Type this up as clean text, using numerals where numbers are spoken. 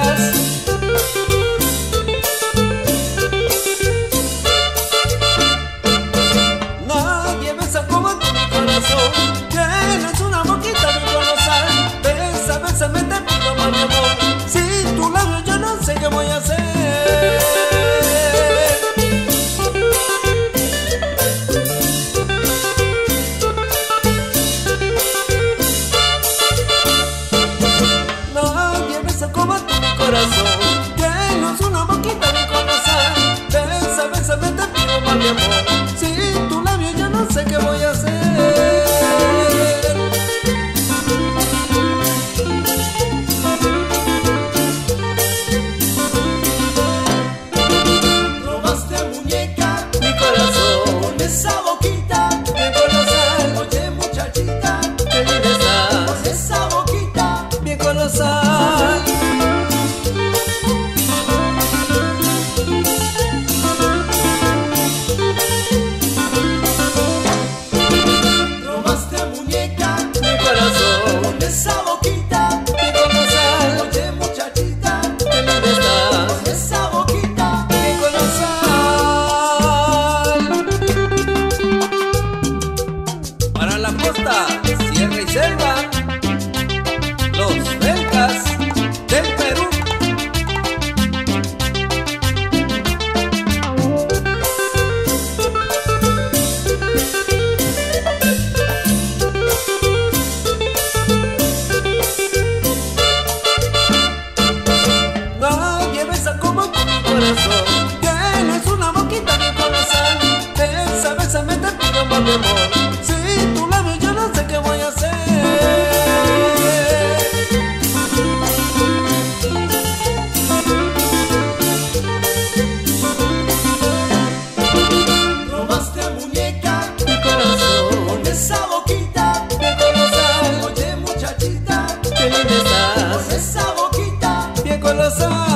Vegas. Nadie besa como tú mi corazón, tienes una boquita de colosal. Besa, bésame, te pido más mi amor, sin tu labio yo no sé qué voy a hacer. Tienes una boquita de colosal. Besa, bésame, te pido más mi amor, sin tu labio yo no sé qué voy a hacer. Robaste muñeca mi corazón con esa boquita de colosal. Oye muchachita, qué linda estás con esa boquita bien colosal. Esa boquita bien colosal. Oye muchachita, qué linda estás con esa boquita bien colosal. Para la costa, sierra y selva, los belgas del Perú. Tienes una boquita bien colosal. Besa, bésame, te pido más mi amor, sin tu labio yo no sé qué voy a hacer. Robaste muñeca mi corazón con esa boquita bien colosal. Oye muchachita, qué linda estás con esa boquita bien colosal.